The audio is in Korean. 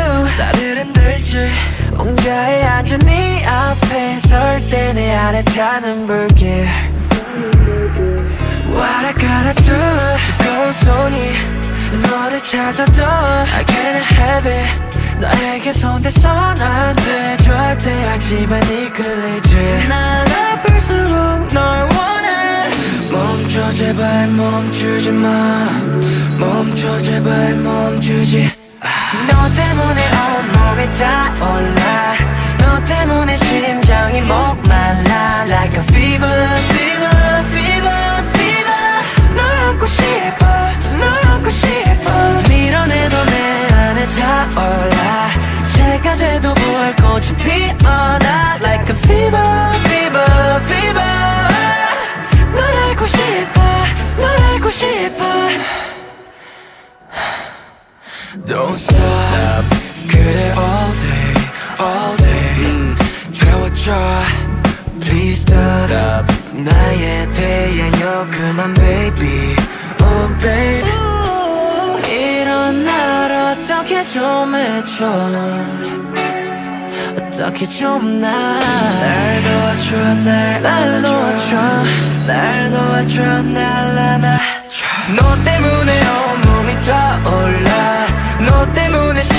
나를 흔들지 옹자에 앉은 네 앞에 설 때 내 안에 타는 불길 What I gotta do 뜨거운 손이 너를 찾아도 I can't have it 너에게 손대선 안 돼 절대 하지만 이끌리지 난 아플수록 널 원해 멈춰 제발 멈추지 마 멈춰 제발 멈추지 너 때문에 온몸이 타올라 너 때문에 심장이 목말라 Like a fever, fever, fever, fever 널 안고 싶어 널 안고 싶어 밀어내도 내 안에 타올라 새가 돼도 불꽃이 피어나 Like a fever, fever, fever 널 알고 싶어 널 알고 싶어 Don't stop 그래 all day all day 태워줘 Please stop 나의 태양여 그만 baby Oh baby 이런 날 어떻게 좀 해줘 어떻게 좀 날 도와줘 날 도와줘 날 도와줘 날 안아줘 너 때문에 온몸이 타올라 너 때문에